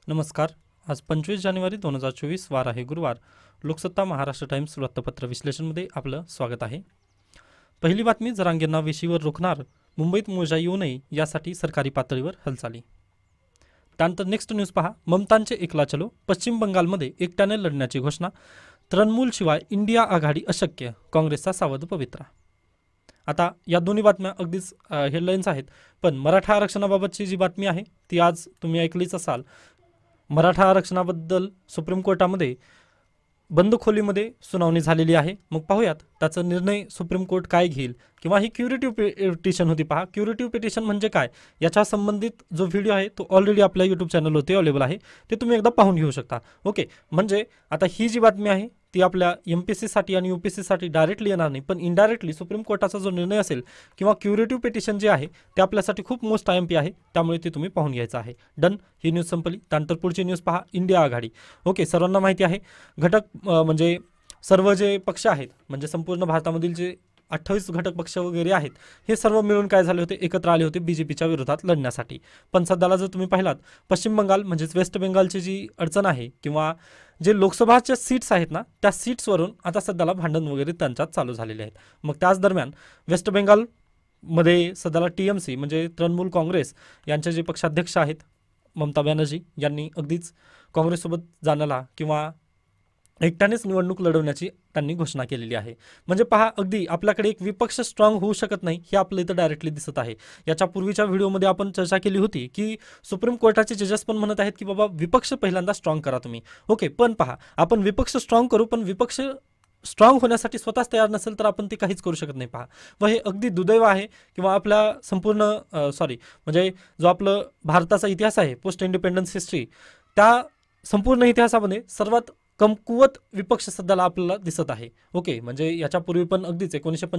नमस्कार. आज 25 जानेवारी 2024 वार आहे गुरुवार. लोकसत्ता महाराष्ट्र टाइम्स वृत्तपत्र विश्लेषणमध्ये आपलं स्वागत आहे. पहिली बातमी, जरांगेंना वेशीवर रोखणार, मुंबईत मोजा येऊ नये यासाठी सरकारी पातळीवर हालचाली. त्यानंतर नेक्स्ट न्यूज पहा. ममतांचे एकला चलो, पश्चिम बंगालमध्ये एकट्याने लढण्याची घोषणा, तृणमूल शिवाय इंडिया आघाडी अशक्य, काँग्रेसचा सावध पवित्रा. आता या दोन्ही बातम्या अगदीच हेडलाईन्स आहेत, पण मराठा आरक्षणाबाबतची जी बातमी आहे ती आज तुम्ही ऐकलीच असाल. मराठा आरक्षणाबद्दल सुप्रीम कोर्टामध्ये बंद खोलीमध्ये सुनावणी झालेली आहे. मग पाहूयात त्याचा निर्णय सुप्रीम कोर्ट काय घेईल, किंवा ही क्युरेटिव्ह पिटिशन होती. पहा, क्युरेटिव्ह पिटिशन म्हणजे काय, याच्या संबंधित जो व्हिडिओ आहे तो ऑलरेडी आपल्या यूट्यूब चॅनलवरती अवेलेबल आहे, ते तुम्ही एकदा पाहून घेऊ शकता. ओके, म्हणजे आता ही जी बातमी आहे ती आपल्या MPSC आणि UPSC डायरेक्टली येणार नाही, पण इनडायरेक्टली सुप्रीम कोर्टाचा जो निर्णय असेल किंवा क्युरेटिव्ह पिटिशन जे आहे ते आपल्यासाठी खूप मोस्ट IMP आहे, त्यामुळे ते तुम्ही पाहून घ्यायचं आहे. डन, ही न्यूज संपली. त्यानंतर पुढची न्यूज पहा, इंडिया आघाडी. ओके, सर्वांना माहिती आहे घटक म्हणजे सर्व जे पक्ष आहेत, म्हणजे संपूर्ण भारतामधील जे 28 घटक पक्ष वगैरे आहेत, हे सर्व मिळून काय झाले होते, एकत्र आले होते BJPच्या विरोधात लढण्यासाठी. पण सध्याला जर तुम्ही पाहिलात, पश्चिम बंगाल म्हणजेच वेस्ट बेंगालची जी अडचण आहे किंवा जे लोकसभाच्या सीट्स आहेत ना, त्या सीट्सवरून आता सध्याला भांडण वगैरे त्यांच्यात चालू झालेले आहेत. मग त्याच दरम्यान वेस्ट बेंगालमध्ये सध्याला TMC म्हणजे तृणमूल काँग्रेस यांचे जे पक्षाध्यक्ष आहेत ममता बॅनर्जी यांनी अगदीच काँग्रेससोबत जाण्याला किंवा एकट्यानेच निवडणूक लढवण्याची त्यांनी घोषणा केलेली आहे. म्हणजे पहा, अगदी आपल्याकडे एक विपक्ष स्ट्रॉंग होऊ शकत नाही हे आपलं इथं डायरेक्टली दिसत आहे. याच्या पूर्वीच्या व्हिडिओमध्ये आपण चर्चा केली होती की सुप्रीम कोर्टाचे जजेस पण म्हणत आहेत की बाबा विपक्ष पहिल्यांदा स्ट्रॉंग करा तुम्ही. ओके, पण पहा, आपण विपक्ष स्ट्रॉंग करू, पण विपक्ष स्ट्रॉंग होण्यासाठी स्वतःच तयार नसेल तर आपण ते काहीच करू शकत नाही. पहा, व हे अगदी दुर्दैव आहे किंवा आपल्या संपूर्ण म्हणजे जो आपलं भारताचा इतिहास आहे, पोस्ट इंडिपेंडन्स हिस्ट्री, त्या संपूर्ण इतिहासामध्ये सर्वात कमकुवत विपक्ष सध्याला आपल्याला दिसत आहे. ओके, म्हणजे याच्यापूर्वी पण अगदीच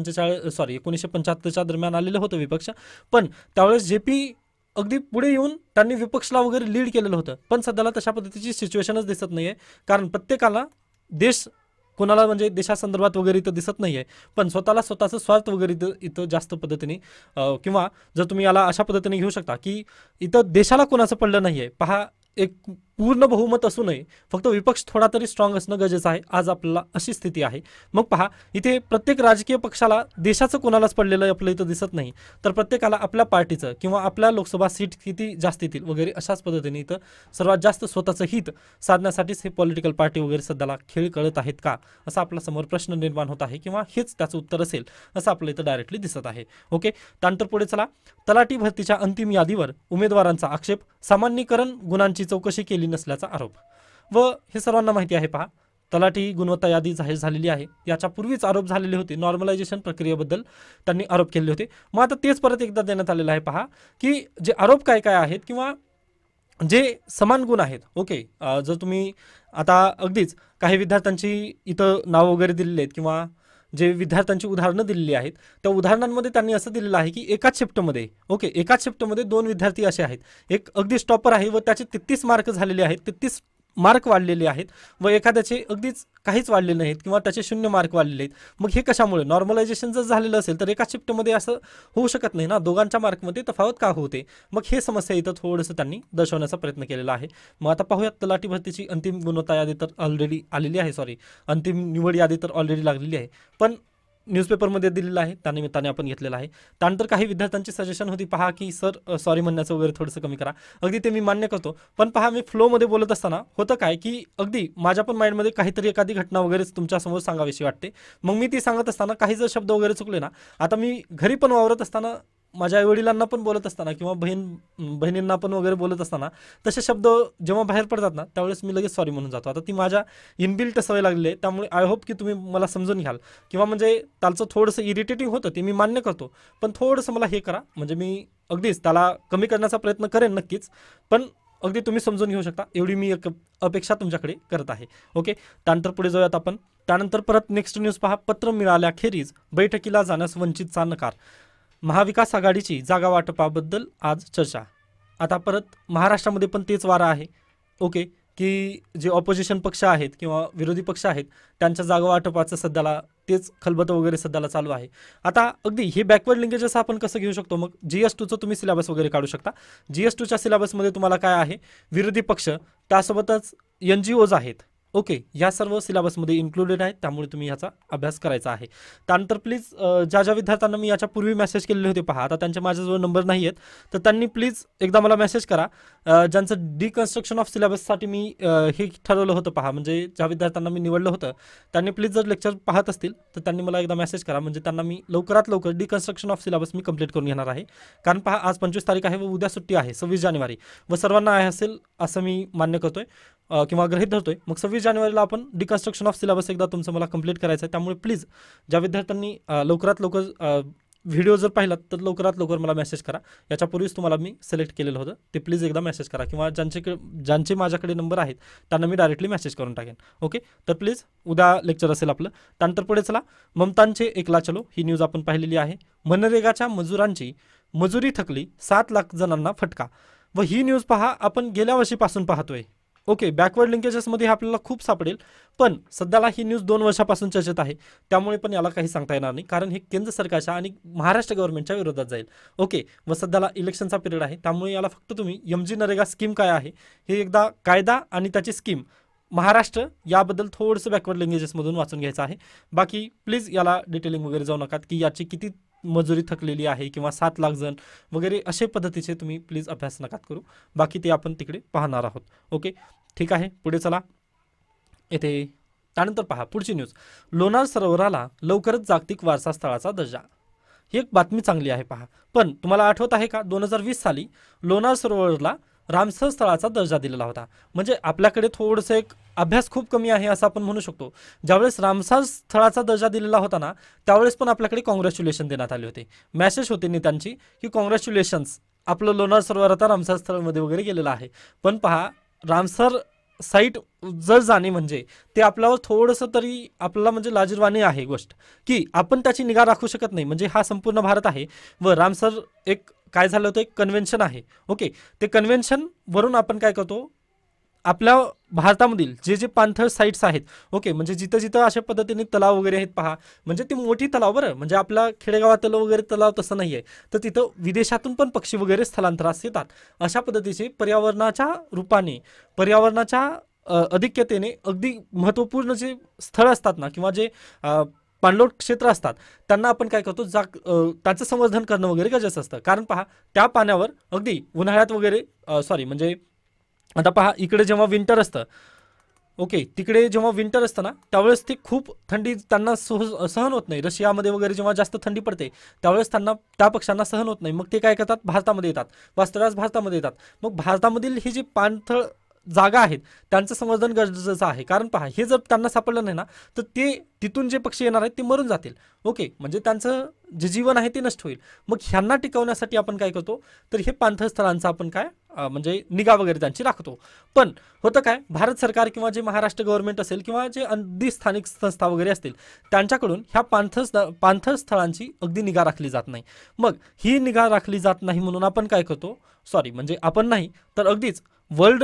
1975च्या दरम्यान आलेलं होतं विपक्ष, पण त्यावेळेस JP अगदी पुढे येऊन त्यांनी विपक्षला वगैरे लीड केलेलं होतं. पण सध्याला तशा पद्धतीची सिच्युएशनच दिसत नाहीये, कारण प्रत्येकाला देश कोणाला म्हणजे देशासंदर्भात वगैरे इथं दिसत नाहीये, पण स्वतःचं स्वार्थ वगैरे इथं जास्त पद्धतीने किंवा जर तुम्ही याला अशा पद्धतीने घेऊ शकता की इथं देशाला कोणाचं पडलं नाहीये. पहा, एक पूर्ण बहुमत असू नये, फक्त विपक्ष थोडा तरी स्ट्रॉंग असणं गरजेचं आहे. आज आपल्याला अशी स्थिती आहे. मग पहा, इथे प्रत्येक राजकीय पक्षाला देशाचं कोणालाच पडलेलं आपलं इथं दिसत नाही, तर प्रत्येकाला आपल्या पार्टीचं किंवा आपल्या लोकसभा सीट किती जास्त येतील वगैरे अशाच पद्धतीने इथं सर्वात जास्त स्वतःचं हित साधण्यासाठीच हे पॉलिटिकल पार्टी वगैरे सध्याला खेळ करत आहेत का, असा आपल्या समोर प्रश्न निर्माण होत आहे, किंवा हेच त्याचं उत्तर असेल असं आपलं इथं डायरेक्टली दिसत आहे. ओके, त्यानंतर पुढे चला. तलाठी भरतीच्या अंतिम यादीवर उमेदवारांचा आक्षेप, सामान्यीकरण गुणांची चौकशी केली नसल्याचा आरोप. व हे सर्वांना माहिती आहे. पहा, तलाठी गुणवत्ता यादी जाहीर झालेली आहे. याच्या पूर्वीच आरोप झालेले होते, नॉर्मलायझेशन प्रक्रियेबद्दल त्यांनी आरोप केले होते. मग आता तेच परत एकदा देण्यात आलेलं आहे. पहा की जे आरोप काय काय आहेत किंवा जे समान गुण आहेत. ओके, जर तुम्ही आता अगदीच काही विद्यार्थ्यांची इथं नाव वगैरे दिलेली आहेत किंवा जे विद्यार्थ्यांची उदाहरणं दिलेली आहेत, त्या उदाहरणांमध्ये त्यांनी असं दिलेलं आहे की एकाच शिफ्टमध्ये 2 विद्यार्थी असे आहेत. एक अगदी स्टॉपर आहे व त्याचे 33 मार्क झालेले आहेत, 33 मार्क वाढलेले आहेत, व एखाद्याचे अगदीच काहीच वाढलेले नाहीत किंवा त्याचे 0 मार्क वाढलेले आहेत. मग हे कशामुळे, नॉर्मलायझेशन जर झालेलं असेल तर एका शिफ्टमध्ये असं होऊ शकत नाही ना, दोघांच्या मार्कमध्ये तफावत का होते. मग हे समस्या इथं थोडंसं त्यांनी दर्शवण्याचा प्रयत्न केलेला आहे. मग आता पाहूयात, तलाठी भरतीची अंतिम गुणवत्ता यादी तर ऑलरेडी आलेली आहे, अंतिम निवड यादी तर ऑलरेडी लागलेली आहे, पण न्यूजपेपरमध्ये दिलेलं आहे, त्यानिमित्ताने आपण घेतलेलं आहे. त्यानंतर काही विद्यार्थ्यांची सजेशन होती, पहा की सर सॉरी म्हणण्याचं वगैरे थोडंसं कमी करा. अगदी ते मी मान्य करतो, पण पहा, मी फ्लोमध्ये बोलत असताना होतं काय की अगदी माझ्या पण माइंडमध्ये काहीतरी एखादी घटना वगैरे तुमच्यासमोर सांगावीशी वाटते. मग मी ती सांगत असताना काही जर शब्द वगैरे चुकले ना, आता मी घरी पण वावरत असताना, माझ्या आईवडिलांना पण बोलत असताना किंवा बहिणींना पण वगैरे बोलत असताना तसे शब्द जेव्हा बाहेर पडतात ना, त्यावेळेस मी लगेच सॉरी म्हणून जातो. आता ती माझ्या इनबिल्ट सवय लागली आहे, त्यामुळे आय होप की तुम्ही मला समजून घ्याल, किंवा म्हणजे त्याचं थोडंसं इरिटेटिंग होतं ते मी मान्य करतो, पण थोडंसं मला हे करा, म्हणजे मी अगदीच त्याला कमी करण्याचा प्रयत्न करेन नक्कीच, पण अगदी तुम्ही समजून घेऊ शकता एवढी मी एक अपेक्षा तुमच्याकडे करत आहे. ओके, त्यानंतर पुढे जाऊयात आपण. त्यानंतर परत नेक्स्ट न्यूज पहा. पत्र मिळाल्याखेरीज बैठकीला जाण्यास वंचितचा नकार, महाविकास आघाडीची जागा वाटपाबद्दल आज चर्चा. आता परत महाराष्ट्रामध्ये पण तेच वारा आहे. ओके, की जे ऑपोजिशन पक्ष आहेत किंवा विरोधी पक्ष आहेत त्यांच्या जागा वाटपाचं सध्याला तेच खलबतं वगैरे सध्याला चालू आहे. आता अगदी हे बॅकवर्ड लिंकेजेस आपण कसं घेऊ शकतो, मग GS2चं तुम्ही सिलेबस वगैरे काढू शकता. GS2च्या सिलेबसमध्ये तुम्हाला काय आहे, विरोधी पक्ष, त्यासोबतच NGOज आहेत. ओके, या सर्व सिलेबसमध्ये इन्क्लुडेड आहेत, त्यामुळे तुम्ही ह्याचा अभ्यास करायचा आहे. त्यानंतर प्लीज ज्या ज्या विद्यार्थ्यांना मी याच्यापूर्वी मेसेज केलेले होते पहा, आता त्यांचे माझ्याजवळ नंबर नाही आहेत, तर त्यांनी प्लीज एकदा मला मेसेज करा. ज्यांचं डिकन्स्ट्रक्शन ऑफ सिलेबससाठी मी हे ठरवलं होतं पहा, म्हणजे ज्या विद्यार्थ्यांना मी निवडलं होतं त्यांनी प्लीज जर लेक्चर पाहत असतील तर त्यांनी मला एकदा मेसेज करा, म्हणजे त्यांना मी लवकरात लवकर डिकन्स्ट्रक्शन ऑफ सिलेबस मी कंप्लीट करून घेणार आहे. कारण पहा, आज 25 तारीख आहे व उद्या सुट्टी आहे 26 जानेवारी, व सर्वांना आहे असेल असं मी मान्य करतोय किंवा गृहीत धरतोय. मग 26 जानेवारीला आपण डिकन्स्ट्रक्शन ऑफ सिलेबस एकदा तुमचं मला कंप्लीट करायचं आहे. त्यामुळे प्लीज ज्या विद्यार्थ्यांनी लवकरात लवकर व्हिडिओ जर पाहिलात तर लवकरात लवकर मला मेसेज करा. याच्यापूर्वीच तुम्हाला मी सिलेक्ट केलेलं होतं, ते प्लीज एकदा मेसेज करा, किंवा ज्यांचे माझ्याकडे नंबर आहेत त्यांना मी डायरेक्टली मेसेज करून टाकेन. ओके, तर प्लीज उद्या लेक्चर असेल आपलं. त्यानंतर पुढे चला, ममतांचे एकला चलो ही न्यूज आपण पाहिलेली आहे. मनरेगाच्या मजुरांची मजुरी थकली, 7 लाख जणांना फटका. व ही न्यूज पहा आपण गेल्या वर्षीपासून पाहतोय. ओके, बॅकवर्ड लिंकेजेसमध्ये आपल्याला खूप सापडेल, पण सध्याला ही न्यूज 2 वर्षापासून चर्चेत आहे, त्यामुळे पण याला काही सांगता येणार नाही, कारण हे केंद्र सरकारच्या आणि महाराष्ट्र गव्हर्नमेंटच्या विरोधात जाईल. ओके, व सध्याला इलेक्शनचा पिरियड आहे, त्यामुळे याला फक्त तुम्ही MG नरेगा स्कीम काय आहे हे एकदा कायदा आणि त्याची स्कीम महाराष्ट्र याबद्दल थोडंसं बॅकवर्ड लिंकेजेसमधून वाचून घ्यायचं आहे. बाकी प्लीज याला डिटेलिंग वगैरे जाऊ नका की याची किती मजुरी थकलेली आहे किंवा 7 लाख जण वगैरे अशा पद्धतीचे तुम्ही प्लीज अभ्यास नकात करू. बाकी ते आपण तिकडे पाहणार आहोत. ओके, ठीक आहे, पुढे चला. येथे त्यानंतर पहा पुढची न्यूज, लोणार सरोवराला लवकरच जागतिक वारसा स्थळाचा दर्जा. ही एक बातमी चांगली आहे पहा. पण तुम्हाला आठवत आहे का 2020 साली लोणार सरोवरला रामसर स्थळाचा दर्जा दिलेला होता. म्हणजे आपल्याकडे थोडंसं एक अभ्यास खूप कमी आहे असं आपण म्हणू शकतो. ज्यावेळेस रामसर स्थळाचा दर्जा दिलेला होता ना, त्यावेळेस पण आपल्याकडे कॉंग्रॅच्युलेशन देण्यात आले होते, मेसेज होते नेत्यांची की कॉंग्रॅच्युलेशन्स, आपलं लोणार सरोवर आता रामसर स्थळामध्ये वगैरे गेलेलं आहे. पण पहा, रामसर साईट जर जाणे म्हणजे ते आपल्यावर थोडंसं तरी आपल्याला म्हणजे लाजिरवाणी आहे गोष्ट, की आपण त्याची निगा राखू शकत नाही. म्हणजे हा संपूर्ण भारत आहे व रामसर एक काय झालं होतं, एक कन्व्हेन्शन आहे. ओके, ते कन्व्हेन्शन वरून आपण काय करतो, आपल्या भारतामधील जे जे पाणथळ साईट्स आहेत, ओके, म्हणजे जिथं जिथं अशा पद्धतीने तलाव वगैरे आहेत पहा, म्हणजे ती मोठी तलाव, बरं, म्हणजे आपल्या खेडेगावातलं वगैरे तलाव तसं नाही आहे, तर तिथं विदेशातून पण पक्षी वगैरे स्थलांतरास येतात. अशा पद्धतीचे पर्यावरणाच्या रूपाने, पर्यावरणाच्या अधिक्यतेने अगदी महत्त्वपूर्ण जे स्थळ असतात ना, किंवा जे पाणलोट क्षेत्र असतात, त्यांना आपण काय करतो, त्याचं संवर्धन करणं वगैरे गरजेचं असतं. कारण पहा, त्या पाण्यावर अगदी उन्हाळ्यात वगैरे म्हणजे आता पहा, इकडे जेव्हा विंटर असतं, ओके, तिकडे जेव्हा विंटर असतं ना, त्यावेळेस ते खूप थंडी त्यांना सहन होत नाही. रशियामध्ये वगैरे जेव्हा जास्त थंडी पडते त्यावेळेस त्यांना, त्या पक्ष्यांना सहन होत नाही. मग ते काय करतात, भारतामध्ये येतात, वास्तव्यास भारतामध्ये येतात. मग भारतामधील ही जी पाणथळ जागा आहेत त्यांचं संवर्धन गरजेचं आहे. कारण पहा, हे जर त्यांना सापडलं नाही ना, तर ते तिथून जे पक्षी येणार आहेत ते मरून जातील. ओके, म्हणजे त्यांचं जे जीवन आहे ते नष्ट होईल. मग ह्यांना टिकवण्यासाठी आपण काय करतो, तर हे पाणथळ स्थळांचा आपण काय म्हणजे निगा वगैरे त्यांची राखतो. पण होतं काय, भारत सरकार किंवा जे महाराष्ट्र गव्हर्नमेंट असेल किंवा जे अगदी स्थानिक संस्था वगैरे असतील त्यांच्याकडून ह्या पाणथळ स्थळांची अगदी निगा राखली जात नाही. मग ही निगा राखली जात नाही म्हणून आपण काय करतो, म्हणजे आपण नाही तर अगदीच वर्ल्ड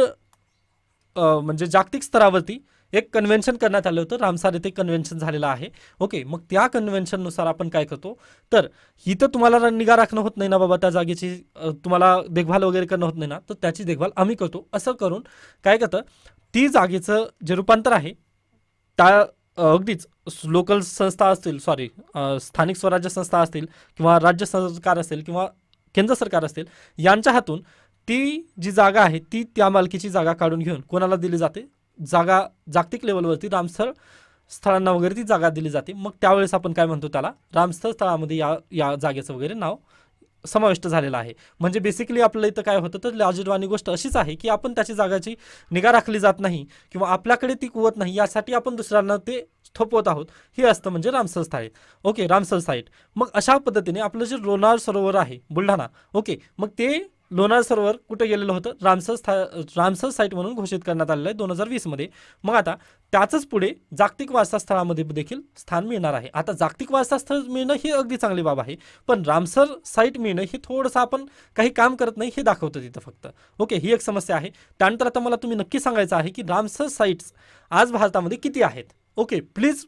म्हणजे जागतिक स्तरावरती एक कन्व्हेन्शन करण्यात आलं होतं, रामसर येथे कन्व्हेन्शन झालेलं आहे. ओके, मग त्या कन्व्हेन्शननुसार आपण काय करतो, तर इथं तुम्हाला निगा राखणं होत नाही ना बाबा, त्या जागेची तुम्हाला देखभाल वगैरे करणं होत नाही ना, तर त्याची देखभाल आम्ही करतो. असं करून काय करतं, ती जागेचं जे रूपांतर आहे त्या अगदीच लोकल संस्था असतील, स्थानिक स्वराज्य संस्था असतील किंवा राज्य सरकार असेल किंवा केंद्र सरकार असतील, यांच्या हातून ती जी जागा आहे ती त्या मालकीची जागा काढून घेऊन कोणाला दिली जाते, जागा जागतिक लेवलवरती रामसर स्थळांना वगैरे ती जागा दिली जाते. मग त्यावेळेस आपण काय म्हणतो, त्याला रामसर स्थळामध्ये या जागेचं वगैरे नाव समाविष्ट झालेलं आहे. म्हणजे बेसिकली आपल्याला इथं काय होतं, तर लाजिरवाणी गोष्ट अशीच आहे की आपण त्याची जागाची निगा राखली जात नाही किंवा आपल्याकडे ती कुवत नाही, यासाठी आपण दुसऱ्यांना ते थोपवत आहोत. हे असतं म्हणजे रामसर स्थळ. Okay, Ramsar site. मग अशा पद्धतीने आपलं जे लोणार सरोवर आहे बुलढाणा, ओके, मग ते लोणार सरोवर कुठे गेलेलं होतं, रामसर साईट म्हणून घोषित करण्यात आलेलं आहे 2020 मध्ये. मग आता त्याचंच पुढे जागतिक वारसा स्थळामध्ये देखील स्थान मिळणार आहे. आता जागतिक वारसा स्थळ मिळणं ही अगदी चांगली बाब आहे, पण रामसर साईट मिळणं हे थोडंसं आपण काही काम करत नाही हे दाखवतं तिथं फक्त. ओके, ही एक समस्या आहे. त्यानंतर आता मला तुम्ही नक्की सांगायचं आहे की रामसर साईट्स आज भारतामध्ये किती आहेत. ओके, प्लीज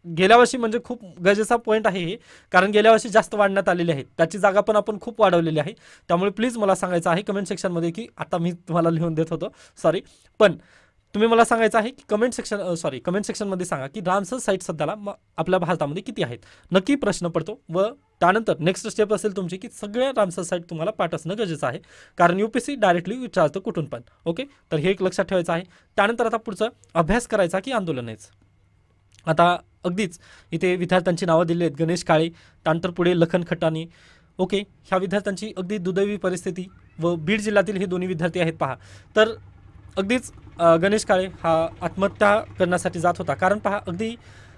गेल्या वर्षी म्हणजे खूप गरजेचा पॉईंट आहे हे, कारण गेल्या वर्षी जास्त वाढण्यात आलेली आहे, त्याची जागा पण आपण खूप वाढवलेली आहे. त्यामुळे प्लीज मला सांगायचं आहे कमेंट सेक्शनमध्ये की आता मी तुम्हाला लिहून देत होतो, सॉरी, पण तुम्ही मला सांगायचं आहे की कमेंट सेक्शनमध्ये सांगा की रामसर साईट सध्याला आपल्या भारतामध्ये किती आहेत, नक्की प्रश्न पडतो. व त्यानंतर नेक्स्ट स्टेप असेल तुमची की सगळ्या रामसर साईट तुम्हाला पाठ असणं गरजेचं आहे, कारण UPSC डायरेक्टली विचारतं कुठून पण. ओके, तर हे एक लक्षात ठेवायचं आहे. त्यानंतर आता पुढचं अभ्यास करायचा की आंदोलनाचं. आता अगदीच इथे विद्यार्थ्यांची नावं दिली आहेत, गणेश काळे, त्यानंतर पुढे लखन खटाणी. ओके, ह्या विद्यार्थ्यांची अगदी दुर्दैवी परिस्थिती व बीड जिल्ह्यातील हे दोन्ही विद्यार्थी आहेत पहा. तर अगदीच गणेश काळे हा आत्महत्या करण्यासाठी जात होता, कारण पहा अगदी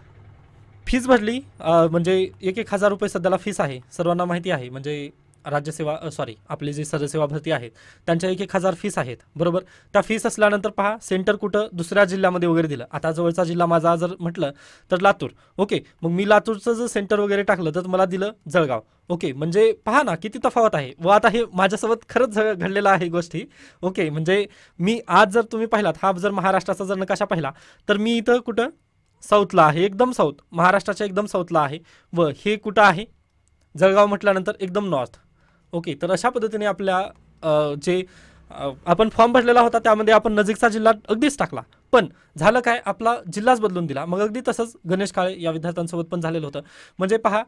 फीस भरली, म्हणजे 1,000 रुपये सध्याला फीस आहे, सर्वांना माहिती आहे. म्हणजे राज्यसेवा आपले जे सदस्यसेवा भरती आहेत त्यांच्या 1,000 फीस आहेत, बरोबर. त्या फीस असल्यानंतर पहा सेंटर कुठं दुसऱ्या जिल्ह्यामध्ये वगैरे दिलं. आता जवळचा जिल्हा माझा जर म्हटलं तर लातूर. ओके, मग मी लातूरचं जर सेंटर वगैरे टाकलं तर मला दिलं जळगाव. ओके, म्हणजे पहा ना किती तफावत आहे. व आता हे माझ्यासोबत खरंच घडलेलं आहे गोष्टी. ओके, म्हणजे मी आज जर तुम्ही पाहिलात, हा जर महाराष्ट्राचा जर नकाशा पाहिला तर मी इथं कुठं साऊथला आहे, एकदम साऊथ, महाराष्ट्राच्या एकदम साऊथला आहे. व हे कुठं आहे, जळगाव म्हटल्यानंतर एकदम नॉर्थ. ओके, तर अशा पद्धतीने आपल्या जे आपण फॉर्म भरलेला होता त्यामध्ये आपण नजीकचा जिल्हा अगदीच टाकला, पण झालं काय, आपला जिल्हाच बदलून दिला. मग अगदी तसंच गणेश काळे या विद्यार्थ्यांसोबत पण झालेलं होतं. म्हणजे पहा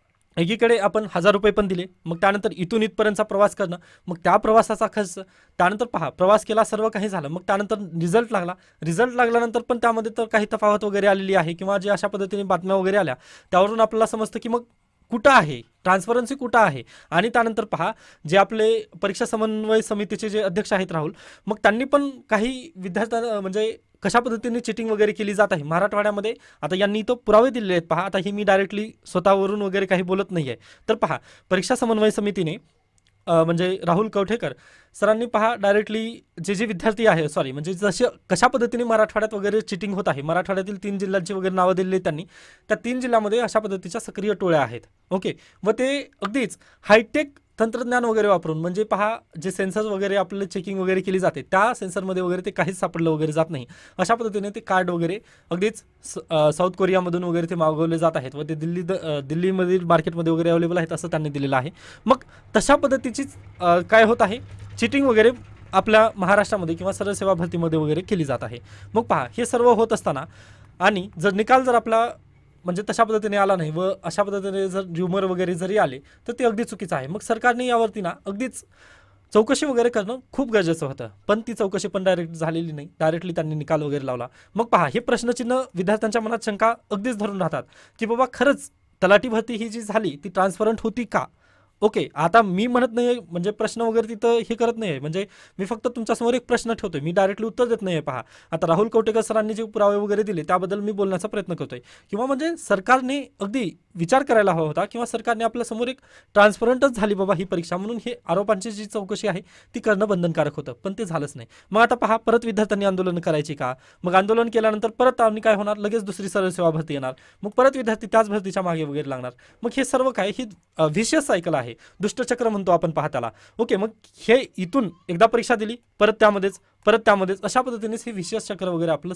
एकीकडे आपण 1,000 रुपये पण दिले, मग त्यानंतर इथून इथपर्यंतचा प्रवास करणं, मग त्या प्रवासाचा खर्च, त्यानंतर पहा प्रवास केला, सर्व काही झालं, मग त्यानंतर रिझल्ट लागल्यानंतर पण त्यामध्ये तर काही तफावत वगैरे आलेली आहे, किंवा जे अशा पद्धतीने बातम्या वगैरे आल्या त्यावरून आपल्याला समजतं की मग कुठं आहे ट्रान्सपरन्सी, कुठं आहे. आणि त्यानंतर पहा जे आपले परीक्षा समन्वय समितीचे जे अध्यक्ष आहेत राहुल, मग त्यांनी पण काही विद्यार्थ्यांना म्हणजे कशा पद्धतीने चिटिंग वगैरे केली जात आहे मराठवाड्यामध्ये. आता यांनी तो पुरावे दिलेले आहेत पहा. आता ही मी डायरेक्टली स्वतःवरून वगैरे काही बोलत नाही आहे. तर पहा परीक्षा समन्वय समितीने म्हणजे राहुल कवठेकर सरांनी पहा डायरेक्टली जे विद्यार्थी आहे म्हणजे जसे कशा पद्धतीने मराठवाड्यात वगैरे चिटिंग होत आहे, मराठवाड्यातील 3 जिल्ह्यांची वगैरे नावं दिलेली त्यांनी. त्या 3 जिल्ह्यामध्ये अशा पद्धतीच्या सक्रिय टोळ्या आहेत. ओके, व ते अगदीच हायटेक तंत्रज्ञान वगैरे वापरून, म्हणजे पहा जे सेन्सर वगैरे आपले चेकिंग वगैरे केली जाते त्या सेन्सरमध्ये वगैरे ते काहीच सापडलं वगैरे जात नाही. अशा पद्धतीने ते कार्ड वगैरे अगदीच साऊथ कोरियामधून वगैरे ते मागवले जात आहेत व ते दिल्लीमधील मार्केटमध्ये वगैरे अवेलेबल आहेत असं त्यांनी दिलेलं आहे. मग तशा पद्धतीचीच काय होत आहे, चिटिंग वगैरे आपल्या महाराष्ट्रामध्ये किंवा सरळ सेवा भरतीमध्ये वगैरे केली जात आहे. मग पहा हे सर्व होत असताना आणि जर निकाल जर आपला म्हणजे तशा पद्धतीने आला नाही व अशा पद्धतीने जर र्युमर वगैरे जरी आले तर ते अगदी चुकीचं आहे. मग सरकारने यावरती ना अगदीच चौकशी वगैरे करणं खूप गरजेचं होतं, पण ती चौकशी पण डायरेक्ट झालेली नाही. डायरेक्टली त्यांनी निकाल वगैरे लावला. मग पहा हे प्रश्नचिन्ह विद्यार्थ्यांच्या मनात शंका अगदीच धरून राहतात की बाबा खरंच तलाठी भरती ही जी झाली ती ट्रान्सपरंट होती का. ओके, आता मी म्हणत नाही आहे म्हणजे प्रश्न वगैरे तिथं हे करत नाही आहे, म्हणजे मी फक्त तुमच्यासमोर एक प्रश्न ठेवतोय, मी डायरेक्टली उत्तर देत नाही आहे. पहा आता राहुल कवठेकर सरांनी जे पुरावे वगैरे दिले त्याबद्दल मी बोलण्याचा प्रयत्न करतोय, किंवा म्हणजे सरकारने अगदी विचार करायला हवा होता, किंवा सरकारने आपल्यासमोर एक ट्रान्सपरंटच झाली बाबा ही परीक्षा म्हणून हे आरोपांची जी चौकशी आहे ती करणं बंधनकारक होतं, पण ते झालंच नाही. मग आता पहा परत विद्यार्थ्यांनी आंदोलन करायची का, मग आंदोलन केल्यानंतर परत आम्ही काय होणार, लगेच दुसरी सरळ सेवा भरती येणार, मग परत विद्यार्थी त्याच भरतीच्या मागे वगैरे लागणार. मग हे सर्व काय ही व्हिशियस सायकल आहे, दुष्टचक्र म्हणतो आपण पहा त्याला. ओके, मग हे इथून एकदा परीक्षा दिली परत त्यामध्येच अशा पद्धतीनेच हे व्हिशियस चक्र वगैरे आपलं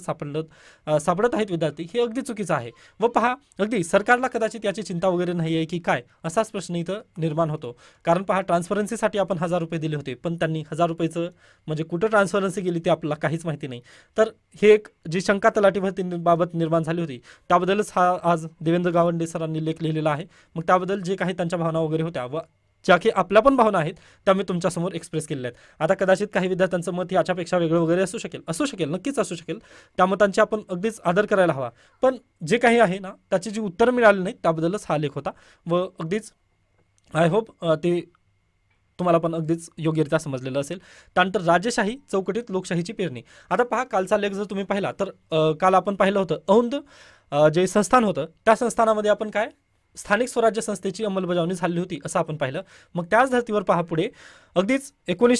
सापडत आहेत विद्यार्थी, हे अगदी चुकीचं आहे. व पहा अगदी सरकारला कदाचित याची चिंता वगैरे नाही आहे की काय, असाच प्रश्न इथं निर्माण होतो. कारण पहा ट्रान्सपरन्सीसाठी आपण 1,000 रुपये दिले होते, पण त्यांनी 1,000 रुपयेचं म्हणजे कुठं ट्रान्सपरन्सी गेली ते आपल्याला काहीच माहिती नाही. तर हे एक जी शंका तलाठी भरतीबाबत निर्माण झाली होती त्याबद्दलच हा आज देवेंद्र गावंडे सरांनी लेख लिहिलेला आहे. मग त्याबद्दल जे काही त्यांच्या भावना वगैरे होत्या व ज्या की आपल्या पण भावना आहेत त्या मी तुमच्यासमोर एक्सप्रेस केलेल्या आहेत. आता कदाचित काही विद्यार्थ्यांचं मत याच्यापेक्षा वेगळं वगैरे असू शकेल, नक्कीच असू शकेल. त्या मतांची आपण अगदीच आदर करायला हवा, पण जे काही आहे ना त्याची जी उत्तरं मिळाली नाहीत त्याबद्दलच हा लेख होता. व अगदीच आय होप ते तुम्हाला पण अगदीच योग्यरित्या समजलेलं असेल. त्यानंतर राजेशाही चौकटीत लोकशाहीची पेरणी. आता पहा कालचा लेख जर तुम्ही पाहिला तर काल आपण पाहिलं होतं औंध जे संस्थान होतं त्या संस्थानामध्ये आपण काय स्थानिक स्वराज्य संस्थेची अंमलबजावणी झाली होती असं आपण पाहिलं. मग त्याच धर्तीवर पहा पुढे अगदीच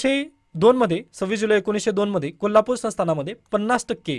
1902 मध्ये 26 जुलै 1902 मध्ये कोल्हापूर संस्थानामध्ये 50%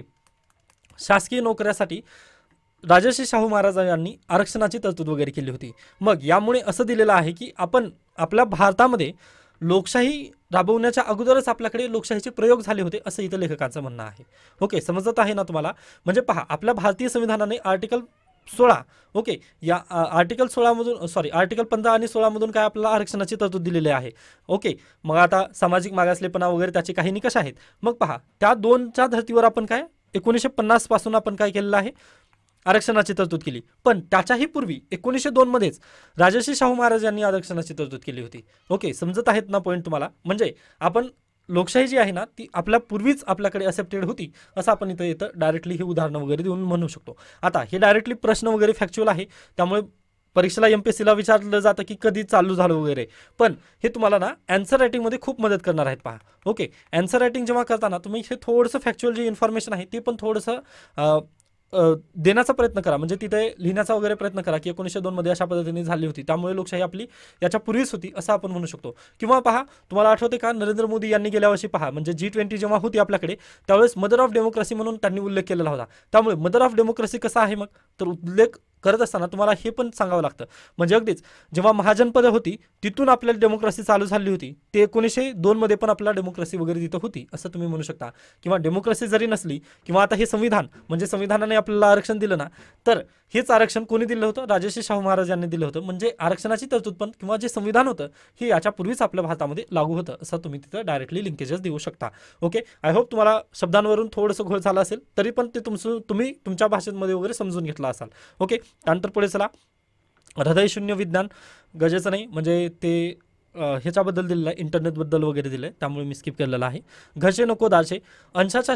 शासकीय नोकऱ्यासाठी राजर्षी शाहू महाराजांनी आरक्षणाची तरतूद वगैरे केली होती. मग यामुळे असं दिलेलं आहे की आपण आपल्या भारतामध्ये लोकशाही राबवण्याच्या अगोदरच आपल्याकडे लोकशाहीचे प्रयोग झाले होते असं इथं लेखकांचं म्हणणं आहे. ओके, समजत आहे ना तुम्हाला. म्हणजे पहा आपल्या भारतीय संविधानाने आर्टिकल 16 ओके, या आर्टिकल 16 सॉरी आर्टिकल 15 आणि 16 काय आपल्याला आरक्षणाची तरतूद दिलेली आहे. ओके, मग आता सामाजिक मागासलेपणा वगैरे त्याचे काही निकष आहेत. मग पहा, त्या दोनच्या धर्तीवर आपण काय 1950 पासून आपण काय केलेलं आहे, आरक्षणाची तरतूद केली. पण त्याच्याही पूर्वी 1902 मध्येच राजर्षी शाहू महाराज यांनी आरक्षणाची तरतूद केली होती. ओके, समजत आहेत ना पॉईंट तुम्हाला? म्हणजे आपण लोकशाही जी आहे ना ती आपल्या पूर्वीच आपल्याकडे असेप्टेड होती, असं आपण इथं डायरेक्टली ही उदाहरणं वगैरे देऊन म्हणू शकतो. आता हे डायरेक्टली प्रश्न वगैरे फॅक्च्युअल आहे, त्यामुळे परीक्षेला MPSCला विचारलं जातं की कधी चालू झालं वगैरे, पण हे तुम्हाला ना अँसर रायटिंगमध्ये खूप मदत करणार आहेत. पहा, ओके, अँसर रायटिंग जेव्हा करताना तुम्ही हे थोडंसं फॅक्च्युअल जे इन्फॉर्मेशन आहे ते पण थोडंसं देण्याचा प्रयत्न करा. म्हणजे तिथे लिहिण्याचा वगैरे प्रयत्न करा की 1902 मध्ये अशा पद्धतीने झाली होती, त्यामुळे लोकशाही आपली याच्या पूर्वीच होती असं आपण म्हणू शकतो. किंवा पहा, तुम्हाला आठवते का नरेंद्र मोदी यांनी गेल्या वर्षी पहा म्हणजे G20 जेव्हा होती आपल्याकडे, त्यावेळेस मदर ऑफ डेमोक्रेसी म्हणून त्यांनी उल्लेख केलेला होता. त्यामुळे मदर ऑफ डेमोक्रेसी कसा आहे मग, तर उल्लेख करत असताना तुम्हाला हे पण सांगावं लागतं. म्हणजे अगदीच जेव्हा महाजनपदं होती तिथून आपल्याला डेमोक्रेसी चालू झाली होती, ते 1902 मध्ये पण आपल्याला डेमोक्रेसी वगैरे तिथं होती असं तुम्ही म्हणू शकता. किंवा डेमोक्रेसी जरी नसली, किंवा आता हे संविधान म्हणजे संविधानाने आपल्याला आरक्षण दिलं ना, तर हेच आरक्षण कोणी दिलं होतं, राजर्षी शाहू महाराज यांनी दिलं होतं. म्हणजे आरक्षणाची तरतूद पण किंवा जे संविधान होतं हे याच्या पूर्वीच आपल्या भारतामध्ये लागू होतं असं तुम्ही तिथं डायरेक्टली लिंकेजेस देऊ शकता. ओके, आय होप तुम्हाला शब्दांवरून थोडंसं घोळ झाला असेल, तरी पण ते तुम्ही तुमच्या भाषेमध्ये वगैरे समजून घेतला असाल. ओके, त्यानंतर पुढे चला, हृदयशून्य विज्ञान गरजेचं नाही, म्हणजे ते ह्याच्याबद्दल दिलेलं आहे, इंटरनेटबद्दल वगैरे दिलं आहे, त्यामुळे मी स्किप केलेलं आहे. घरचे नको दारचे, अंशाच्या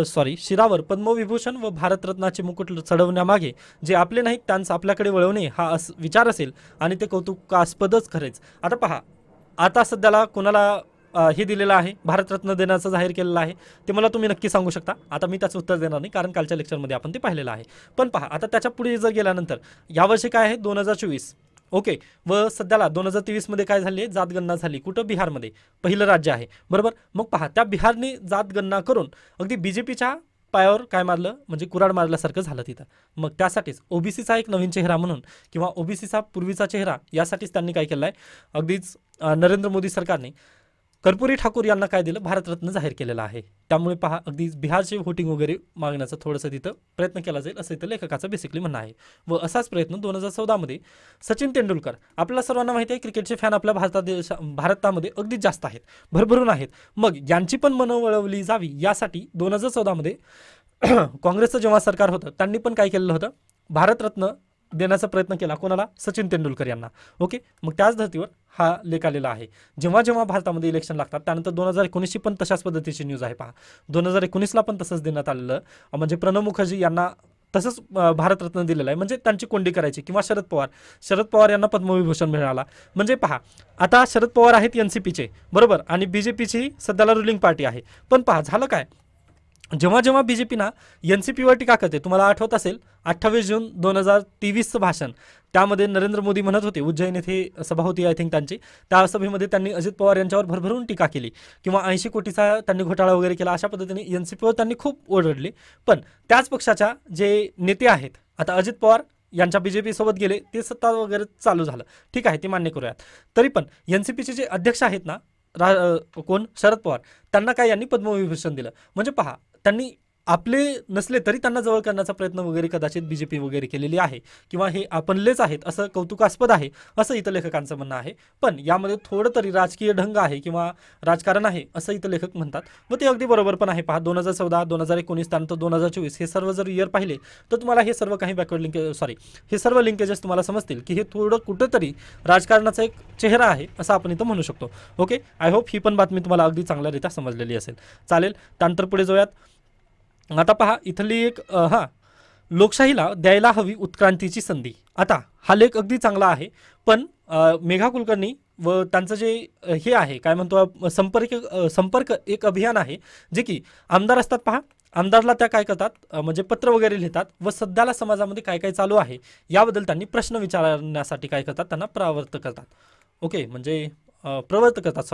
शिरावर पद्मविभूषण व भारतरत्नाचे मुकुट चढवण्यामागे जे आपले नाहीत त्यांचं आपल्याकडे वळवणे हा विचार असेल आणि ते कौतुकास्पदच खरेच. आता पहा, आता सध्याला कोणाला हे दिलेलं आहे, भारतरत्न देण्याचं जाहीर केलेलं आहे, ते मला तुम्ही नक्की सांगू शकता. आता मी त्याचं उत्तर देणार नाही, कारण कालच्या लेक्चरमध्ये आपण ते पाहिलेलं आहे. पण पहा, आता त्याच्या पुढे जर गेल्यानंतर यावर्षी काय आहे 2024, ओके, व सध्याला 2023 मध्ये काय झाली आहे, जातगणना झाली. कुठं? बिहारमध्ये, पहिलं राज्य आहे, बरोबर. मग पहा, त्या बिहारने जातगणना करून अगदी BJPच्या पायावर काय मारलं, म्हणजे कुऱ्हाड मारल्यासारखं झालं तिथं. मग त्यासाठीच OBCचा एक नवीन चेहरा म्हणून किंवा OBCचा पूर्वीचा चेहरा यासाठीच त्यांनी काय केलं आहे, अगदीच नरेंद्र मोदी सरकारने कर्पूरी ठाकूर यांना काय दिलं, भारतरत्न जाहीर केलेला आहे. त्यामुळे पहा, अगदी बिहारचे व्होटिंग वगैरे मागण्याचा थोडंसं तिथं प्रयत्न केला जाईल असं इथं लेखकाचं बेसिकली म्हणणं आहे. व असाच प्रयत्न 2014 मध्ये सचिन तेंडुलकर, आपल्याला सर्वांना माहिती आहे क्रिकेटचे फॅन आपल्या भारतामध्ये अगदीच जास्त आहेत, भरभरून आहेत. मग यांची पण मनं वळवली जावी यासाठी 2014 मध्ये काँग्रेसचं जेव्हा सरकार होतं त्यांनी पण काय केलेलं होतं, भारतरत्न देण्याचा प्रयत्न केला. कोणाला? सचिन तेंडुलकर यांना. ओके, मग त्याच धर्तीवर हा लेख आलेला आहे. जेव्हा जेव्हा भारतामध्ये इलेक्शन लागतात, त्यानंतर 2019ची पण तशाच पद्धतीची न्यूज आहे. पहा, 2019ला पण तसंच देण्यात आलेलं, म्हणजे प्रणब मुखर्जी यांना तसंच भारतरत्न दिलेलं आहे, म्हणजे त्यांची कोंडी करायची. किंवा शरद पवार यांना पद्मविभूषण मिळाला. म्हणजे पहा, आता शरद पवार आहेत NCPचे, बरोबर, आणि BJPची सध्याला रुलिंग पार्टी आहे. पण पहा झालं काय, जेव्हा जेव्हा BJP ना NCPवर टीका करते, तुम्हाला आठवत असेल 28 जून 2023चं भाषण, त्यामध्ये नरेंद्र मोदी म्हणत होते, उज्जैन येथे सभा होती आय थिंक त्यांची, त्या सभेमध्ये त्यांनी अजित पवार यांच्यावर भरभरून टीका केली, किंवा 80 कोटीचा त्यांनी घोटाळा वगैरे केला, अशा पद्धतीने NCPवर त्यांनी खूप ओरडले. पण त्याच पक्षाच्या जे नेते आहेत, आता अजित पवार यांच्या BJP सोबत गेले, ते सत्ता वगैरे चालू झालं, ठीक आहे, ते मान्य करूयात. तरी पण NCPचे जे अध्यक्ष आहेत ना, कोण? शरद पवार, त्यांना काय यांनी पद्मविभूषण दिलं. म्हणजे पहा, त्यांनी आपले नसले तरी त्यांना जवळ करण्याचा प्रयत्न वगैरे कदाचित BJP वगैरे केलेली आहे, किंवा हे आपणलेच आहेत असं कौतुकास्पद आहे असं इथं लेखकांचं म्हणणं आहे. पण यामध्ये थोडं तरी राजकीय ढंग आहे किंवा राजकारण आहे असं इथं लेखक म्हणतात, व ते अगदी बरोबर पण आहे. पहा, 2014, 2019, त्यानंतर 2024 हे सर्व जर इयर पाहिले तर तुम्हाला हे सर्व काही हे सर्व लिंकेजेस तुम्हाला समजतील की हे थोडं कुठंतरी राजकारणाचा एक चेहरा आहे असं आपण इथं म्हणू शकतो. ओके, आय होप ही पण बातमी तुम्हाला अगदी चांगल्यारीत्या समजलेली असेल. चालेल, त्यानंतर पुढे जाऊयात. आता पहा, इथली एक लोकशाहीला द्यायला हवी उत्क्रांतीची संधी. आता हा लेख अगदी चांगला आहे, पण मेघा कुलकर्णी व त्यांचं जे हे आहे काय म्हणतो संपर्क एक अभियान आहे, जे की आमदार असतात. पहा, आमदारला त्या काय करतात, म्हणजे पत्र वगैरे लिहितात व सध्याला समाजामध्ये काय काय चालू आहे याबद्दल त्यांनी प्रश्न विचारण्यासाठी काय करतात, त्यांना परावर्त करतात. ओके, म्हणजे प्रवर्त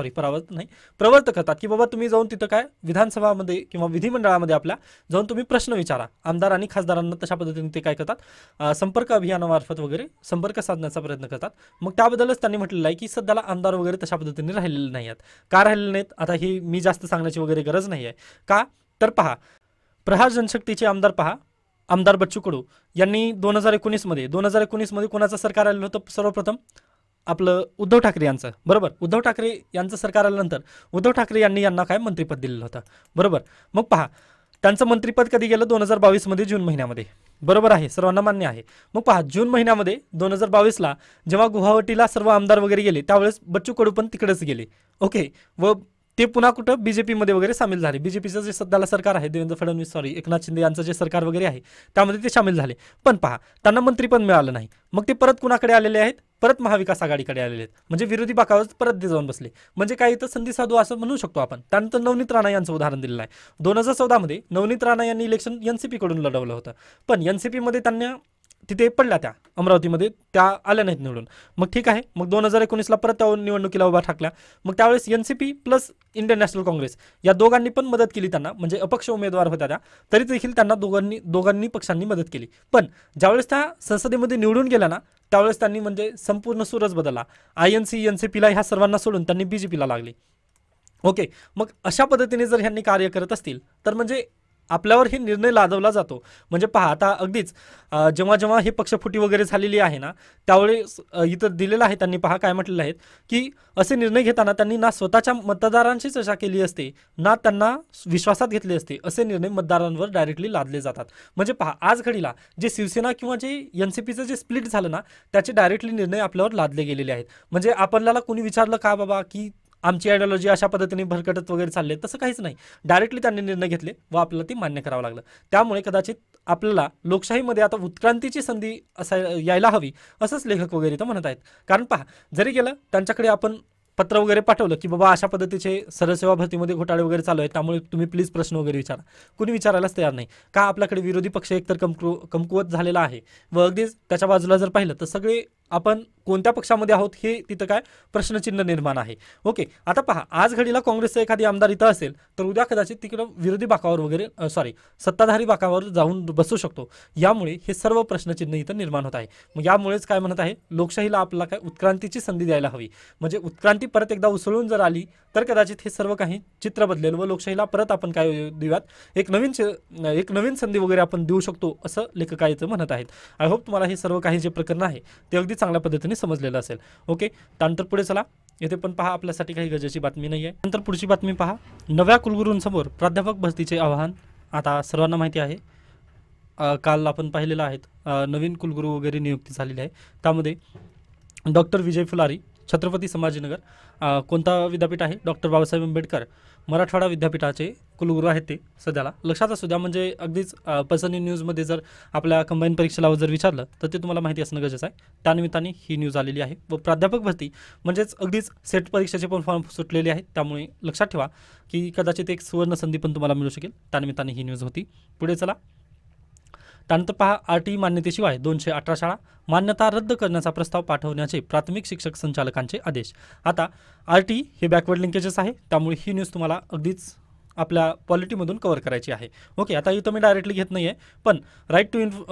करतात की बाबा तुम्ही जाऊन तिथं काय विधानसभामध्ये किंवा विधिमंडळामध्ये आपल्या जाऊन तुम्ही प्रश्न विचारा. आमदार आणि खासदारांना तशा पद्धतीने ते काय करतात, संपर्क अभियानामार्फत वगैरे संपर्क साधण्याचा प्रयत्न करतात. मग त्याबद्दलच त्यांनी म्हटलेलं आहे की सध्याला आमदार वगैरे तशा पद्धतीने राहिलेले नाही आहेत. का राहिलेले नाहीत, आता ही मी जास्त सांगण्याची वगैरे गरज नाही आहे. का तर पहा, प्रहार जनशक्तीचे आमदार पहा, आमदार बच्चू कडू यांनी 2019मध्ये कोणाचं सरकार आलेलं होतं? सर्वप्रथम आपलं उद्धव ठाकरे यांचं, बरोबर. उद्धव ठाकरे यांचं सरकार आल्यानंतर उद्धव ठाकरे यांना काय मंत्रिपद दिलेलं होतं, बरोबर. मग पहा त्यांचं मंत्रिपद कधी गेलं? 2022मध्ये जून महिन्यामध्ये, बरोबर आहे, सर्वांना मान्य आहे. मग पहा जून महिन्यामध्ये 2022ला जेव्हा गुवाहाटीला सर्व आमदार वगैरे गेले त्यावेळेस बच्चू कडू पण तिकडेच गेले. ओके. व ते पुन्हा कुठं बीजेपीमध्ये वगैरे सामील झाले. बीजेपीचं जे सध्याला सरकार आहे, देवेंद्र फडणवीस एकनाथ शिंदे यांचं जे सरकार वगैरे आहे त्यामध्ये ते सामील झाले. पण पहा त्यांना मंत्रिपद मिळालं नाही. मग ते परत कुणाकडे आलेले आहेत? परत महाविकास आघाडीकडे आलेले आहेत. म्हणजे विरोधी बाकावर परत ते जाऊन बसले. म्हणजे काय इथं संधी साधू असं म्हणू शकतो आपण. त्यानंतर नवनीत राणा यांचं उदाहरण दिलेलं आहे. 2014मध्ये नवनीत राणा यांनी इलेक्शन एनसीपी कडून लढवलं होतं. पण एनसीपी मध्ये त्यांना तिथे पडल्या, त्या अमरावतीमध्ये त्या आल्या नाहीत निवडून. मग ठीक आहे, मग 2019ला परत त्या निवडणुकीला उभा ठाकल्या. मग त्यावेळेस NCP plus Indian National Congress या दोघांनी पण मदत केली त्यांना. म्हणजे अपक्ष उमेदवार होत्या त्या, तरी देखील त्यांना दोघांनी पक्षांनी मदत केली. पण ज्यावेळेस त्या संसदेमध्ये निवडून गेल्या ना त्यावेळेस त्यांनी म्हणजे संपूर्ण सूरच बदलला. आयएनसी एनसीपीला ह्या सर्वांना सोडून त्यांनी बीजेपीला लागले. ओके. मग अशा पद्धतीने जर ह्यांनी कार्य करत असतील तर म्हणजे आपल्यावर हे निर्णय लादवला जातो. म्हणजे पहा आता अगदीच जेव्हा जेव्हा हे पक्षफुटी वगैरे झालेली आहे ना त्यावेळेस इथं दिलेलं आहे, त्यांनी पहा काय म्हटलेलं आहे की असे निर्णय घेताना त्यांनी ना स्वतःच्या मतदारांशी चर्चा केली असते ना त्यांना विश्वासात घेतले असते. असे निर्णय मतदारांवर डायरेक्टली लादले जातात. म्हणजे पहा आज घडीला जे शिवसेना किंवा जे एनसीपीचं जे स्प्लिट झालं ना त्याचे डायरेक्टली निर्णय आपल्यावर लादले गेलेले आहेत. म्हणजे आपल्याला कोणी विचारलं का बाबा की आमची आयडियोलॉजी अशा पद्धतीने भरकटत वगैरे चालले, तसं काहीच नाही. डायरेक्टली त्यांनी निर्णय घेतले व आपल्याला ती मान्य करावं लागलं. त्यामुळे कदाचित आपल्याला लोकशाहीमध्ये आता उत्क्रांतीची संधी यायला हवी असंच लेखक वगैरे तर म्हणत आहेत. कारण पहा जरी गेलं त्यांच्याकडे आपण पत्र वगैरे पाठवलं की बाबा अशा पद्धतीचे सरसेवा भरतीमध्ये घोटाळे वगैरे चालू आहेत त्यामुळे तुम्ही प्लीज प्रश्न वगैरे विचारा, कुणी विचारायलाच तयार नाही. का? आपल्याकडे विरोधी पक्ष एकतर कमकुवत झालेला आहे व अगदीच त्याच्या बाजूला जर पाहिलं तर सगळे आपण कोणत्या पक्षामध्ये आहोत हे तिथं काय प्रश्नचिन्ह निर्माण आहे. ओके. आता पहा आज घडीला काँग्रेसचा एखादी आमदार इथं असेल तर उद्या कदाचित तिकडं विरोधी बाकावर वगैरे सत्ताधारी बाकावर जाऊन बसू शकतो. यामुळे हे सर्व प्रश्नचिन्ह इथं निर्माण होत आहे. मग यामुळेच काय म्हणत आहे लोकशाहीला आपल्याला काय उत्क्रांतीची संधी द्यायला हवी. म्हणजे उत्क्रांती परत एकदा उसळून जर आली तर कदाचित हे सर्व काही चित्र बदलेल व लोकशाहीला परत आपण काय देऊयात एक नवीन संधी वगैरे आपण देऊ शकतो असं लेखकाचं म्हणत आहेत. आय होप तुम्हाला हे सर्व काही जे प्रकरण आहे ते अगदी चांगल्या पद्धतीने समजलेलं असेल. ओके. त्यानंतर पुढे चला. येथे पण पहा आपल्यासाठी काही गरजेची बातमी नाही आहे. नंतर पुढची बातमी पहा. नव्या कुलगुरूंसमोर प्राध्यापक भरतीचे आव्हान. आता सर्वांना माहिती आहे काल आपण पाहिलेलं आहेत नवीन कुलगुरू वगैरे नियुक्ती झालेली आहे. त्यामध्ये डॉक्टर विजय फुलारी छत्रपती संभाजीनगर कोणता विद्यापीठ आहे? डॉक्टर बाबासाहेब आंबेडकर मराठवाडा विद्यापीठाचे कुलगुरू आहेत ते सध्याला लक्षात असू द्या. म्हणजे अगदीच पर्सनली न्यूजमध्ये जर आपल्या कंबाईन परीक्षेला जर विचारलं तर ते तुम्हाला माहिती असणं गरजेचं आहे. त्यानिमित्ताने ही न्यूज आलेली आहे. व प्राध्यापक भरती म्हणजेच अगदीच सेट परीक्षेचे पण फॉर्म सुटलेले आहेत. त्यामुळे लक्षात ठेवा की कदाचित एक सुवर्ण संधी पण तुम्हाला मिळू शकेल. त्यानिमित्ताने ही न्यूज होती. पुढे चला. त्यानंतर पहा RTE मान्यतेशिवाय 218 शाळा मान्यता रद्द करण्याचा प्रस्ताव पाठवण्याचे प्राथमिक शिक्षक संचालकांचे आदेश. आता RTE हे बॅकवर्ड लिंकेजेस आहे त्यामुळे ही न्यूज तुम्हाला अगदीच आपल्या पॉलिटीमधून कव्हर करायची आहे. ओके. आता इथं मी डायरेक्टली घेत नाही आहे पण राईट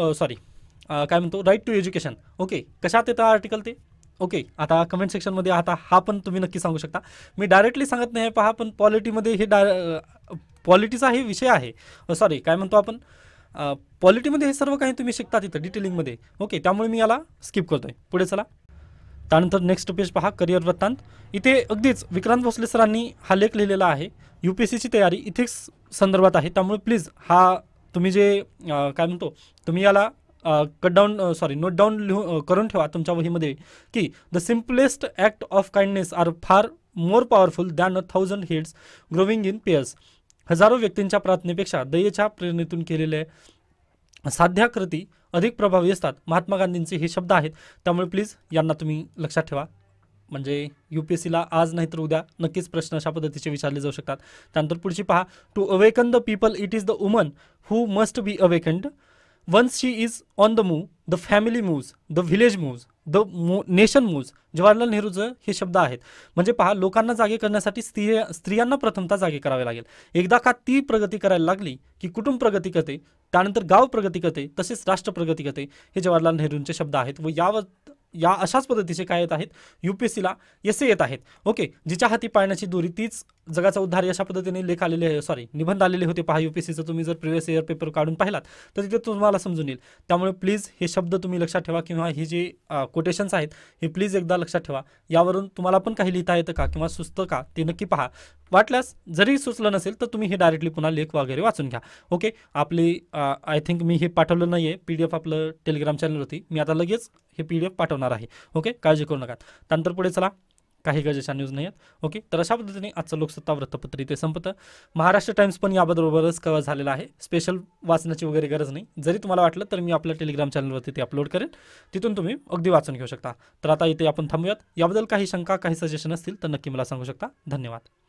टू एज्युकेशन. ओके. कशात येतं आर्टिकल ते? ओके. आता कमेंट सेक्शनमध्ये आता हा पण तुम्ही नक्की सांगू शकता. मी डायरेक्टली सांगत नाही पहा पण पॉलिटीमध्ये हे पॉलिटीचा हे विषय आहे. आपण पॉलिटीमध्ये हे सर्व काही तुम्ही शिकता तिथं डिटेलिंगमध्ये. ओके. त्यामुळे मी याला स्किप करतोय. पुढे चला. त्यानंतर नेक्स्ट पेज पहा करिअर वृत्तांत. इथे अगदीच विक्रांत भोसले सरांनी हा लेख लिहिलेला आहे. UPSCची तयारी इथिक्स संदर्भात आहे. त्यामुळे प्लीज हा तुम्ही जे तुम्ही याला नोट डाऊन करून ठेवा तुमच्या वहीमध्ये की the simplest act of kindness are far more powerful than 1000 heads growing in prayers. हजारो व्यक्तींच्या प्रार्थनेपेक्षा दयेच्या प्रेरणेतून केलेले साध्या कृती अधिक प्रभावी असतात. महात्मा गांधींचे हे शब्द आहेत. त्यामुळे प्लीज यांना तुम्ही लक्षात ठेवा. म्हणजे UPSCला आज नाही तर उद्या नक्कीच प्रश्न अशा पद्धतीचे विचारले जाऊ शकतात. त्यानंतर पुढची पहा. To awaken the people it is the woman who must be awakened. Once she is on the move the family moves, the village moves, the nation moves. Jawaharlal नेहरूचं हे शब्द आहेत. म्हणजे पहा लोकांना जागे करण्यासाठी स्त्रियांना प्रथमतः जागे करावे लागेल. एकदा का ती प्रगती करायला लागली की कुटुंब प्रगती करते, त्यानंतर गाव प्रगती करते, तसेच राष्ट्र प्रगती करते. हे जवाहरलाल नेहरूंचे शब्द आहेत व या अशाच पद्धतीचे काय येत आहेत UPSCला essay येत आहेत. ओके. जिच्या हाती पाळण्याची दोरी तीच जगाचा उद्धार अशा पद्धतीने लेख आलेले आहे, सॉरी निबंध आलेले होते पहा UPSCचं. तुम्ही जर प्रिव्हियस इयर पेपर काढून पाहिलात तर तिथे तुम्हाला समजून येईल. त्यामुळे प्लीज हे शब्द तुम्ही लक्षात ठेवा किंवा हे जे कोटेशन्स आहेत हे प्लीज एकदा लक्षात ठेवा. यावरून तुम्हाला पण काही लिहिता येतं का किंवा सुचतं का ते नक्की पहा. वाटल्यास जरी सुचलं नसेल तर तुम्ही हे डायरेक्टली पुन्हा लेख वगैरे वाचून घ्या. ओके, आपली आय थिंक मी हे पाठवलं नाही आहे PDF आपलं टेलिग्राम चॅनलवरती. मी आता लगेच हे PDF पाठवणार आहे. ओके, काळजी करू नका. त्यानंतर पुढे चला, काही गरजेच्या न्यूज नाही आहेत. ओके, तर अशा पद्धतीने आजचं लोकसत्ता वृत्तपत्र इथे संपतं. महाराष्ट्र टाइम्स पण याबरोबरच कव्हर झालेला आहे. स्पेशल वाचण्याची वगैरे गरज नाही. जरी तुम्हाला वाटलं तर मी आपल्या टेलिग्राम चॅनलवरती ते अपलोड करेन, तिथून तुम्ही अगदी वाचून घेऊ शकता. तर आता इथे आपण थांबूयात. याबद्दल काही शंका काही सजेशन असतील तर नक्की मला सांगू शकता. धन्यवाद.